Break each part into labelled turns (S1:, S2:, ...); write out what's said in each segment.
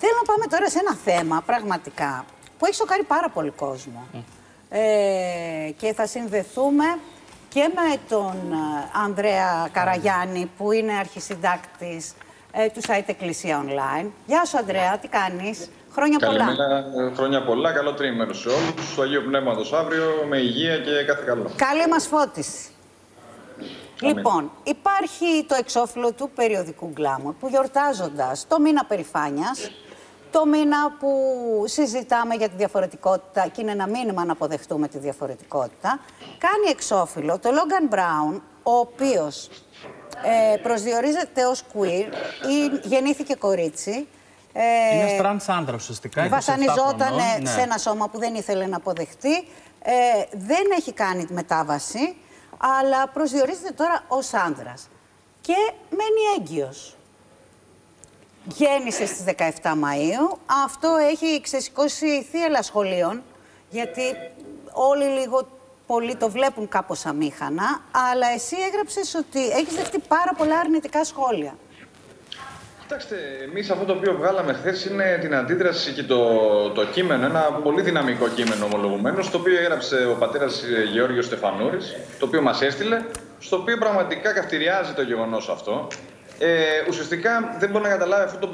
S1: Θέλω να πάμε τώρα σε ένα θέμα πραγματικά που έχει σοκάρει πάρα πολύ κόσμο. Και θα συνδεθούμε και με τον Ανδρέα Καραγιάννη, που είναι αρχισυντάκτης του site Εκκλησία Online. Γεια σου, Ανδρέα, τι κάνεις? Χρόνια πολλά.
S2: Καλημέρα, χρόνια πολλά. Καλό τρίμηνο σε όλους. Στο Αγίου Πνεύματος αύριο, με υγεία και κάθε καλό.
S1: Καλή μας φώτιση. Λοιπόν, υπάρχει το εξώφυλλο του περιοδικού Glamour που, γιορτάζοντας το μήνα περηφάνειας, το μήνα που συζητάμε για τη διαφορετικότητα και είναι ένα μήνυμα να αποδεχτούμε τη διαφορετικότητα, κάνει εξώφυλλο το Logan Brown, ο οποίος προσδιορίζεται ως queer ή γεννήθηκε κορίτσι.
S3: Είναι τρανς άντρα ουσιαστικά.
S1: Βασανιζόταν σε ένα σώμα που δεν ήθελε να αποδεχτεί. Δεν έχει κάνει μετάβαση, αλλά προσδιορίζεται τώρα ως άντρας. Και μένει έγκυος. Γέννησε στις 17 Μαΐου. Αυτό έχει ξεσηκώσει θύελλα σχολείων, γιατί όλοι λίγο πολύ το βλέπουν κάπως αμήχανα, αλλά εσύ έγραψες ότι έχεις δεχτεί πάρα πολλά αρνητικά σχόλια.
S2: Κοιτάξτε, εμείς αυτό το οποίο βγάλαμε χθες είναι την αντίδραση και το κείμενο, ένα πολύ δυναμικό κείμενο ομολογουμένως, το οποίο έγραψε ο πατέρας Γεώργιος Στεφανούρης, το οποίο μας έστειλε, στο οποίο πραγματικά καυτηριάζει το γεγονός αυτό. Ουσιαστικά δεν μπορεί να καταλάβει αυτό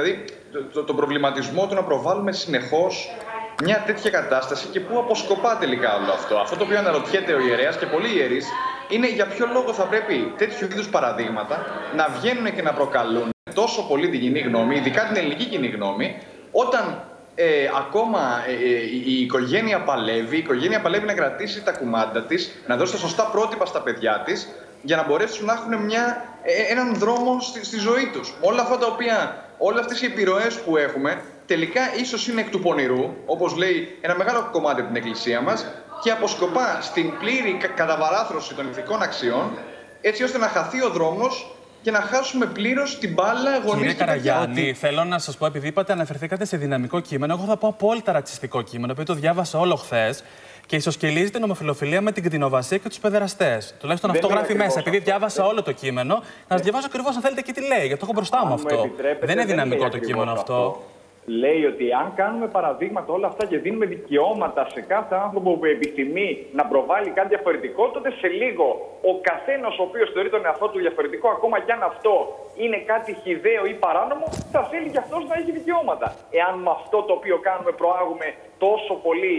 S2: το προβληματισμό του να προβάλλουμε συνεχώς μια τέτοια κατάσταση και πού αποσκοπά τελικά όλο αυτό. Αυτό το οποίο αναρωτιέται ο ιερέας και πολλοί ιερείς είναι για ποιο λόγο θα πρέπει τέτοιου είδους παραδείγματα να βγαίνουν και να προκαλούν τόσο πολύ την κοινή γνώμη, ειδικά την ελληνική κοινή γνώμη, όταν ακόμα η οικογένεια παλεύει να κρατήσει τα κουμάντα της, να δώσει τα σωστά πρότυπα στα παιδιά της, για να μπορέσουν να έχουν έναν δρόμο στη ζωή τους. Όλα αυτά τα οποία, όλες αυτές οι επιρροές που έχουμε, τελικά ίσως είναι εκ του πονηρού, όπως λέει ένα μεγάλο κομμάτι από την Εκκλησία μας, και αποσκοπά στην πλήρη καταβαράθρωση των ηθικών αξιών, έτσι ώστε να χαθεί ο δρόμος και να χάσουμε πλήρως την μπάλα γονείς.
S3: Κύριε Καραγιάννη, θέλω να σας πω, επειδή είπατε, αναφερθήκατε σε δυναμικό κείμενο, εγώ θα πω απόλυτα ρατσιστικό κείμενο, επειδή το διάβασα όλο χθες και ισοσκελίζει την ομοφυλοφιλία με την κτηνοβασία και τους παιδεραστές. Τουλάχιστον αυτό γράφει μέσα. Επειδή διάβασα όλο το κείμενο, να σας διαβάσω ακριβώς αν θέλετε και τι λέει, γιατί το έχω μπροστά μου αυτό. Δεν είναι δυναμικό το κείμενο αυτό.
S4: Λέει ότι αν κάνουμε παραδείγματα όλα αυτά και δίνουμε δικαιώματα σε κάθε άνθρωπο που επιθυμεί να προβάλλει κάτι διαφορετικό, τότε σε λίγο ο καθένας ο οποίος θεωρεί τον εαυτό του διαφορετικό, ακόμα κι αν αυτό είναι κάτι χυδαίο ή παράνομο, θα θέλει κι αυτός να έχει δικαιώματα. Εάν με αυτό το οποίο κάνουμε προάγουμε τόσο πολύ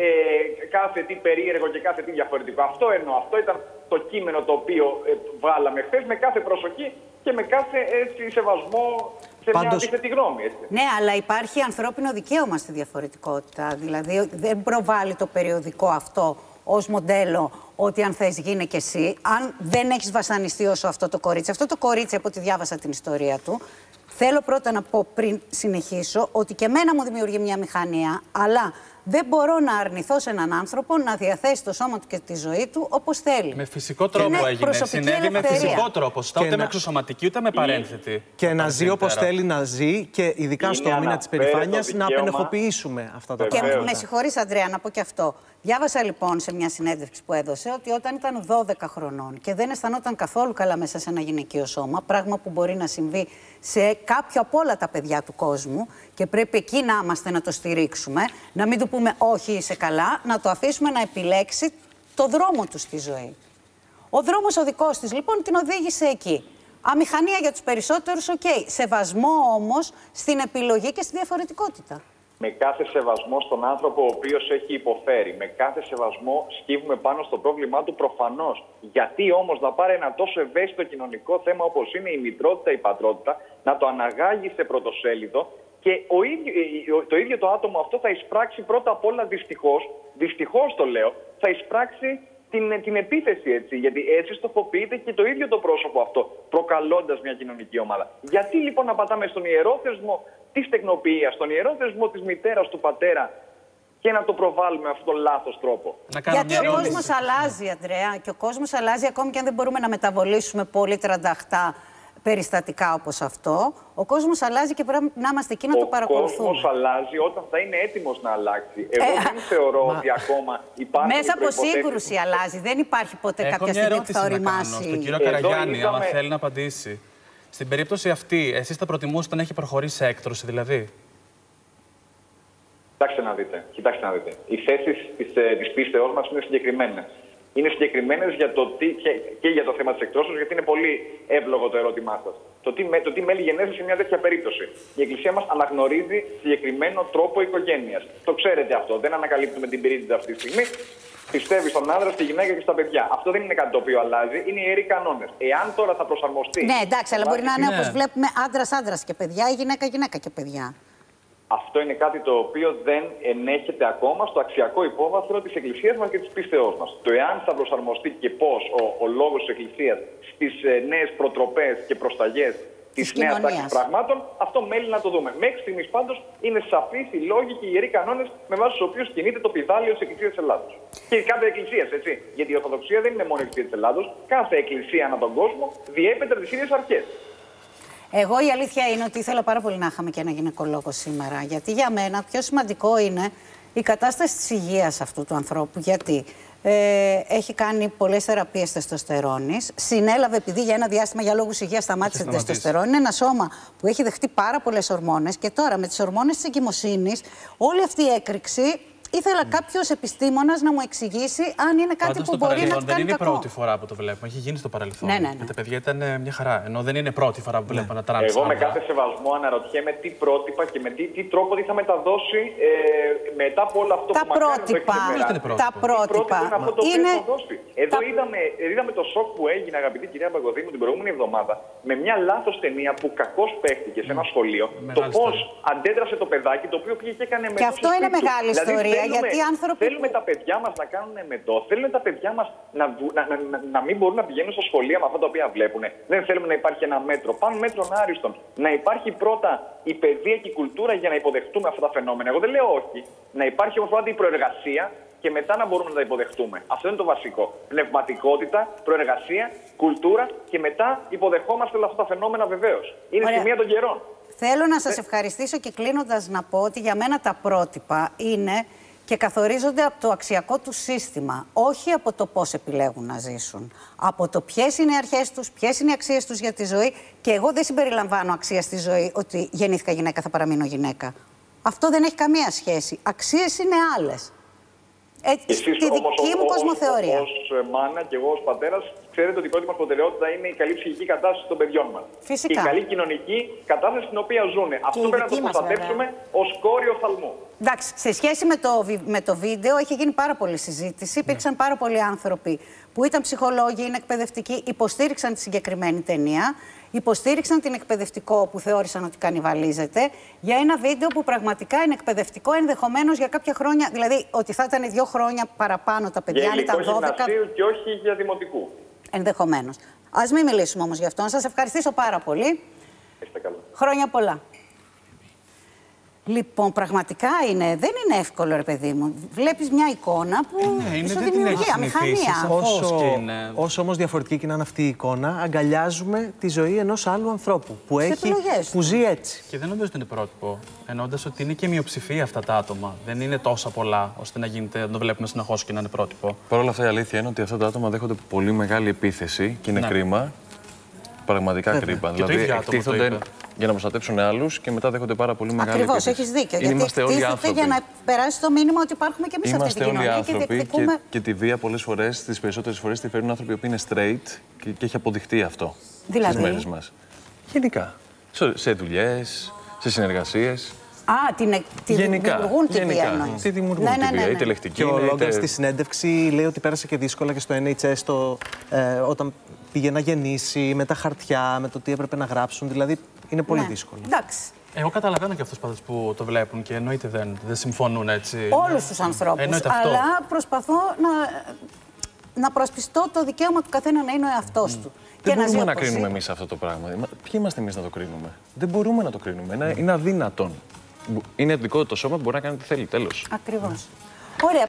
S4: κάθε τι περίεργο και κάθε τι διαφορετικό. Αυτό εννοώ. Αυτό ήταν το κείμενο το οποίο βγάλαμε χθες, με κάθε προσοχή και με κάθε σεβασμό. Μια αντίθετη γνώμη, έτσι.
S1: Ναι, αλλά υπάρχει ανθρώπινο δικαίωμα στη διαφορετικότητα. Δηλαδή, δεν προβάλλει το περιοδικό αυτό ως μοντέλο ότι αν θες γίνε και εσύ. Αν δεν έχεις βασανιστεί όσο αυτό το κορίτσι. Αυτό το κορίτσι, από ό,τι διάβασα την ιστορία του, θέλω πρώτα να πω πριν συνεχίσω ότι και εμένα μου δημιουργεί μια μηχανία, αλλά δεν μπορώ να αρνηθώ σε έναν άνθρωπο να διαθέσει το σώμα του και τη ζωή του όπως θέλει.
S3: Με φυσικό τρόπο έγινε. Συνέβη με φυσικό τρόπο. Ούτε με εξωσωματική, ούτε με παρένθετη.
S5: Και να ζει όπως θέλει να ζει και ειδικά στο μήνα της περηφάνειας να απενεχοποιήσουμε αυτά τα πράγματα.
S1: Και με συγχωρείς, Ανδρέα, να πω και αυτό. Διάβασα λοιπόν σε μια συνέντευξη που έδωσε ότι όταν ήταν 12 χρονών και δεν αισθανόταν καθόλου καλά μέσα σε ένα γυναικείο σώμα, πράγμα που μπορεί να συμβεί σε κάποιο από όλα τα παιδιά του κόσμου και πρέπει εκεί να είμαστε να το στηρίξουμε, να μην του πούμε όχι είσαι καλά, να το αφήσουμε να επιλέξει το δρόμο του στη ζωή. Ο δρόμος ο δικός της λοιπόν την οδήγησε εκεί. Αμηχανία για τους περισσότερους, οκ. Σεβασμό όμως στην επιλογή και στη διαφορετικότητα.
S4: Με κάθε σεβασμό στον άνθρωπο ο οποίος έχει υποφέρει, με κάθε σεβασμό σκύβουμε πάνω στο πρόβλημά του προφανώς. Γιατί όμως να πάρει ένα τόσο ευαίσθητο κοινωνικό θέμα όπως είναι η μητρότητα, η πατρότητα, να το αναγάγει σε πρωτοσέλιδο και το ίδιο το άτομο αυτό θα εισπράξει πρώτα απ' όλα δυστυχώς το λέω, θα εισπράξει την επίθεση, έτσι, γιατί έτσι στοχοποιείται και το ίδιο το πρόσωπο αυτό, προκαλώντας μια κοινωνική ομάδα. Γιατί λοιπόν να πατάμε στον ιερό θεσμό της τεκνοποιίας, στον ιερό θεσμό της μητέρας, του πατέρα και να το προβάλλουμε με αυτόν τον λάθος τρόπο?
S1: Γιατί ο κόσμος αλλάζει, Ανδρέα, και ο κόσμος αλλάζει ακόμη και αν δεν μπορούμε να μεταβολήσουμε πολύ τρανταχτά περιστατικά όπως αυτό. Ο κόσμος αλλάζει και πρέπει να είμαστε εκεί να το παρακολουθούμε.
S4: Ο κόσμος αλλάζει όταν θα είναι έτοιμος να αλλάξει. Εγώ δεν θεωρώ ότι ακόμα υπάρχει.
S1: Μέσα από σύγκρουση αλλάζει. Δεν υπάρχει ποτέ κάποια στιγμή που θα οριμάσει.
S3: Στον κύριο Καραγιάννη, άμα θέλει να απαντήσει. Στην περίπτωση αυτή, εσείς θα προτιμούσατε να έχει προχωρήσει σε έκτρωση, δηλαδή?
S4: Κοιτάξτε να δείτε. Οι θέσεις της πίστεώς μας είναι συγκεκριμένες. Είναι συγκεκριμένες και για το θέμα της εκτρώσεως, γιατί είναι πολύ εύλογο το ερώτημά σας. Το τι μέλη γενέστε σε μια τέτοια περίπτωση. Η Εκκλησία μας αναγνωρίζει συγκεκριμένο τρόπο οικογένειας. Το ξέρετε αυτό. Δεν ανακαλύπτουμε την πυρίτιδα αυτή τη στιγμή. Πιστεύει στον άντρα, στη γυναίκα και στα παιδιά. Αυτό δεν είναι κάτι το οποίο αλλάζει. Είναι ιεροί κανόνες. Εάν τώρα θα προσαρμοστεί.
S1: Ναι, εντάξει, αλλά μπορεί να είναι όπως βλέπουμε άντρας και παιδιά ή γυναίκα και παιδιά.
S4: Αυτό είναι κάτι το οποίο δεν ενέχεται ακόμα στο αξιακό υπόβαθρο της Εκκλησίας μας και της πίστεώς μας. Το εάν θα προσαρμοστεί και πώς ο λόγος της Εκκλησίας στις νέες προτροπές και προσταγές της νέας τάξης πραγμάτων, αυτό μέλει να το δούμε. Μέχρι στιγμής πάντως είναι σαφείς οι λόγοι και οι ιεροί κανόνες με βάση τους οποίους κινείται το πηδάλιο της Εκκλησίας της Ελλάδος. Και κάθε εκκλησία, έτσι. Γιατί η Ορθοδοξία δεν είναι μόνο η Εκκλησία της Ελλάδος. Κάθε εκκλησία ανά τον κόσμο διέπεται από τις ίδιες αρχές.
S1: Εγώ η αλήθεια είναι ότι ήθελα πάρα πολύ να είχαμε και ένα γυναικολόγο σήμερα. Γιατί για μένα πιο σημαντικό είναι η κατάσταση της υγείας αυτού του ανθρώπου. Γιατί έχει κάνει πολλές θεραπείες τεστοστερόνης. Συνέλαβε, επειδή για ένα διάστημα για λόγους υγείας σταμάτησε την τεστοστερόνη. Είναι ένα σώμα που έχει δεχτεί πάρα πολλές ορμόνες. Και τώρα με τις ορμόνες της εγκυμοσύνης, όλη αυτή η έκρηξη. Ήθελα κάποιος επιστήμονας να μου εξηγήσει αν είναι κάτι που μπορεί να του κάνει
S3: δεν είναι η
S1: κακό.
S3: πρώτη φορά που το βλέπουμε. Έχει γίνει στο παρελθόν.
S1: Ναι.
S3: Και τα παιδιά ήταν μια χαρά. Ενώ δεν είναι πρώτη φορά που βλέπουμε να τρανσφέρουν.
S4: Εγώ με κάθε σεβασμό αναρωτιέμαι τι πρότυπα και με τι τρόπο θα μεταδώσει μετά από όλο αυτό που μας κάνει.
S1: Τα πρότυπα.
S4: Εδώ είδαμε το σοκ που έγινε, αγαπητή κυρία Παγκοδήμου, την προηγούμενη εβδομάδα με μια λάθος ταινία που κακώς παίχτηκε σε ένα σχολείο. Το πώς αντέδρασε το παιδάκι, το οποίο πήγε και έκανε μετό.
S1: Και αυτό είναι μεγάλη ιστορία. Γιατί άνθρωποι
S4: θέλουμε τα παιδιά μας να κάνουν μετό, θέλουμε τα παιδιά μας να μην μπορούν να πηγαίνουν στο σχολείο με αυτά τα οποία βλέπουν. Δεν θέλουμε να υπάρχει ένα μέτρο. Πάνω μέτρων άριστον. Να υπάρχει πρώτα η παιδεία και η κουλτούρα για να υποδεχτούμε αυτά τα φαινόμενα. Εγώ δεν λέω όχι. Να υπάρχει όμως πρώτα η προεργασία και μετά να μπορούμε να τα υποδεχτούμε. Αυτό είναι το βασικό. Πνευματικότητα, προεργασία, κουλτούρα και μετά υποδεχόμαστε όλα αυτά τα φαινόμενα βεβαίως. Είναι σημεία των καιρών.
S1: Θέλω να σας ευχαριστήσω και κλείνοντας να πω ότι για μένα τα πρότυπα είναι και καθορίζονται από το αξιακό του σύστημα, όχι από το πώς επιλέγουν να ζήσουν. Από το ποιες είναι οι αρχές τους, ποιες είναι οι αξίες τους για τη ζωή. Και εγώ δεν συμπεριλαμβάνω αξία στη ζωή ότι γεννήθηκα γυναίκα, θα παραμείνω γυναίκα. Αυτό δεν έχει καμία σχέση. Αξίες είναι άλλες. Στη δική μου κοσμοθεωρία.
S4: Ως μάνα και εγώ ως πατέρας, ξέρετε ότι η πρώτη μας προτεραιότητα είναι η καλή ψυχική κατάσταση των παιδιών μας.
S1: Φυσικά.
S4: Και η καλή κοινωνική κατάσταση στην οποία ζουν. Αυτό πρέπει να το προστατεύσουμε ως κόριο οφθαλμού.
S1: Εντάξει, σε σχέση με το βίντεο έχει γίνει πάρα πολλή συζήτηση. Υπήρξαν πάρα πολλοί άνθρωποι που ήταν ψυχολόγοι, είναι εκπαιδευτικοί, υποστήριξαν τη συγκεκριμένη ταινία. Υποστήριξαν την εκπαιδευτικό που θεώρησαν ότι κανιβαλίζεται για ένα βίντεο που πραγματικά είναι εκπαιδευτικό, ενδεχομένως για κάποια χρόνια, δηλαδή ότι θα ήταν 2 χρόνια παραπάνω τα παιδιά, αν ήταν 12.
S4: Για γυμνασίου και όχι για δημοτικού.
S1: Ενδεχομένως. Ας μην μιλήσουμε όμως γι' αυτό. Να σας ευχαριστήσω πάρα πολύ.
S4: Είστε καλά.
S1: Χρόνια πολλά. Λοιπόν, πραγματικά δεν είναι εύκολο, ρε παιδί μου. Βλέπεις μια εικόνα που σου δημιουργεί αμηχανία.
S5: Όσο όμως διαφορετική και να είναι αυτή η εικόνα, αγκαλιάζουμε τη ζωή ενός άλλου ανθρώπου που ζει έτσι.
S3: Και δεν νομίζω ότι είναι πρότυπο. Εννοώντας ότι είναι και μειοψηφία αυτά τα άτομα. Δεν είναι τόσα πολλά ώστε να το βλέπουμε συνεχώς και να είναι πρότυπο.
S6: Παρ' όλα αυτά, η αλήθεια είναι ότι αυτά τα άτομα δέχονται πολύ μεγάλη επίθεση και είναι κρίμα. Πραγματικά κρίμα. Δηλαδή, εκτίθονται για να προστατεύσουν άλλους και μετά δέχονται πάρα πολύ μεγάλη επίθεση.
S1: Ακριβώς, έχεις δίκιο. Γιατί εκτίθεται για να περάσει το μήνυμα ότι υπάρχουμε και εμείς αυτή την κοινωνία.
S6: Είμαστε όλοι άνθρωποι και τη βία πολλές φορές, τις περισσότερες φορές, τη φέρνουν άνθρωποι που είναι straight και έχει αποδειχτεί αυτό στις μέρες μας. Γενικά. Σε δουλειές, σε συνεργασίες.
S1: Δημιουργούν τη βία, εννοείς.
S6: Τι δημιουργούν τη βία, είτε λεκτική.
S5: Και ο Λόγκαν στη συνέντευξη λέει ότι πέρασε και δύσκολα και στο NHS όταν πήγε να γεννήσει, με τα χαρτιά, με το τι έπρεπε να γράψουν. Δηλαδή είναι πολύ δύσκολο.
S1: Εντάξει.
S3: Εγώ καταλαβαίνω και αυτούς πάντως που το βλέπουν και εννοείται δεν συμφωνούν έτσι.
S1: Όλους τους ανθρώπους. Αλλά προσπαθώ να προσπιστώ το δικαίωμα του καθένα να είναι ο εαυτός του.
S6: Δεν μπορούμε να κρίνουμε εμείς αυτό το πράγμα. Ποιοι είμαστε εμείς να το κρίνουμε? Δεν μπορούμε να το κρίνουμε. Είναι αδύνατον. Είναι δικό το σώμα που μπορεί να κάνει ό,τι θέλει. Τέλος.
S1: Ακριβώς. Ωραία.